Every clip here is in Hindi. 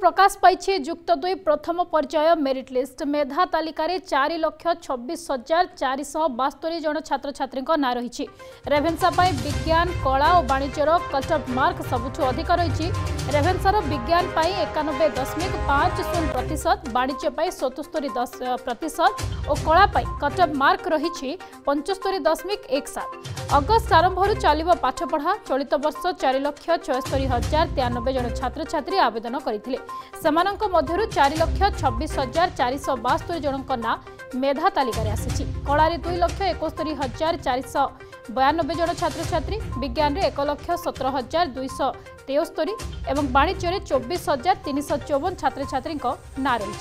प्रकाश पाई जुक्त 2 प्रथम पर्याय मेरिट लिस्ट मेधा तालिकार 4,26,472 जन छात्र छात्री ना रही। रेभेन्सा विज्ञान कला और वाणिज्यर कट ऑफ मार्क सबुठ अधिक रही। रेभेन्सार विज्ञान 91.50%, वाणिज्य 77% और कला कट ऑफ मार्क रही 75.17। अगस्त आरंभ चलो पाठपढ़ा। चलित वर्ष 4,76,093 जन छात्र छात्री आवेदन करते। सेमानंक मध्यरु 4,26,472 जनक ना मेधा तालिकार आसी। कलारे 2,71,492 जन छात्र छात्री, विज्ञान 1,17,273 एवं वाणिज्य 24,354 छात्र छात्री ना रही।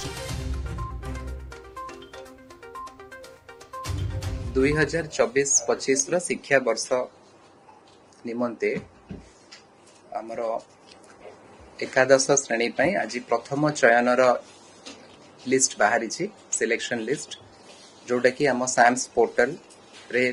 2024-25 शिक्षा वर्ष निमंते आमर एकादश श्रेणी आज प्रथम चयनर लिस्ट बाहरी सिलेक्शन लिस्ट जोटा कि आम साम्स पोर्टल रे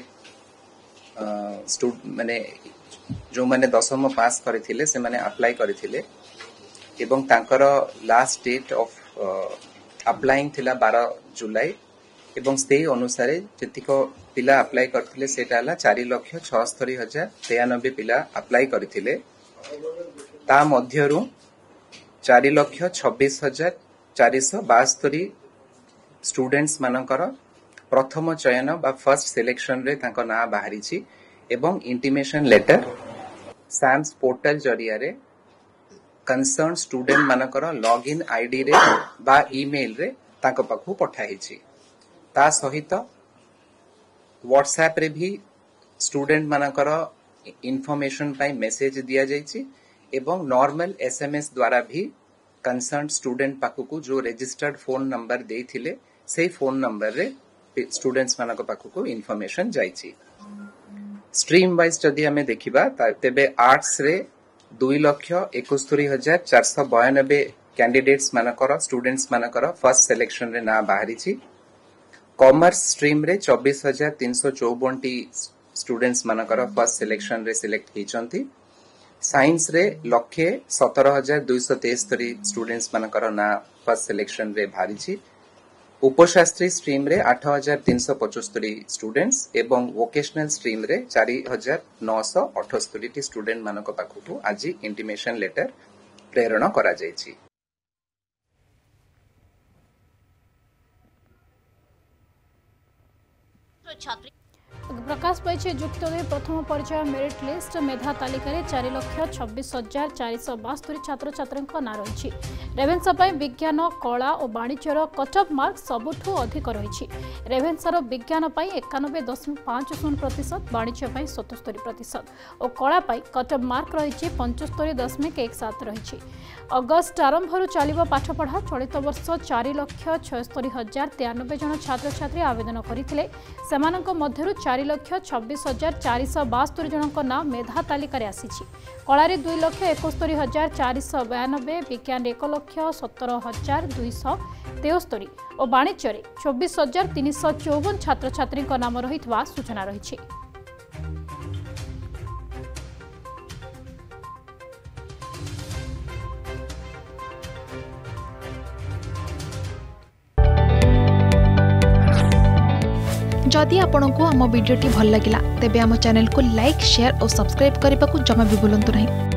माने जो माने दशम पास करथिले से माने अप्लाई करथिले एवं तांकर लास्ट डेट ऑफ अप्लाइंग थिला 12 जुलाई एवं से अनुसार जतिक पिला अप्लाई करथिले सेटा हला 4,76,093 पिला अप्लाई करथिले। ता मध्यरु 4,26,472 स्टूडेंट्स मानकर प्रथम चयन बा फर्स्ट सिलेक्शन रे तांको ना बाहरी छी एवं इंटीमेशन लेटर साम्स पोर्टल जरिया रे कंसर्न स्टूडेंट मानकर लॉगिन आईडी रे बा ईमेल रे तांको पाखु पठाई छी। ता सहित व्हाट्सएप रे भी स्टूडेंट मानकर इन्फॉर्मेशन पाई मेसेज दिया जाइछि एवं नॉर्मल एसएमएस द्वारा भी कंसर्न स्टूडेंट पाखु जो रजिस्टर्ड फोन नंबर देथिले से फोन नंबर रे स्टूडेंट्स मानक पाखु इन्फॉर्मेशन जाइछि। स्ट्रीम वाइज जदि हमें देखिबा तेबे आर्ट्स रे 2,71,492 कैंडिडेट्स मानकर स्टूडेंट्स मानकर फर्स्ट सिलेक्शन रे ना बाहरी छी। कॉमर्स स्ट्रीम रे 24,354 स्टूडेंट्स मानकर फर्स्ट सिलेक्शन रे सिलेक्ट होइचंती। साइंस रे 1,17,273 स्टूडेंट्स मानकर ना फर्स्ट सिलेक्शन रे बाहरी छी। उपशास्त्री स्ट्रीम रे 8,375 स्टूडेंट्स एवं वोकेशनल स्ट्रीम रे 4,978 स्टूडेंट मानक पाखु आज इंटीमेशन लेटर प्रेरण करा जायछि। प्रकाश पाई जुक्त 2 प्रथम पर्याय मेरिट लिस्ट मेधा तालिकार 4,26,472 छात्र छात्री ना रही। रेभेन्सा विज्ञान कला और वाणिज्यर कट ऑफ मार्क सबुठ अधिक रही। रेभेन्सार विज्ञान 91.50%, वाणिज्य 77% और कला कट ऑफ मार्क रही 75.17 रही। अगस्त आरंभ चलो पाठपढ़ा। चलित वर्ष 4,76,093 जन छात्र छात्री आवेदन करते। सेमानंक मध्यरु 4,26,472 जनक ना मेधा तालिकार आसी। कलारे 2,71,492, विज्ञान 1,17,273 और वाणिज्य 24,354 छात्र छात्री नाम रही सूचना रही। जदि आपंक आम भिडी भल लगा तेब आम चैनल को लाइक शेयर और सब्सक्राइब करने को जमा भी भूलु नहीं।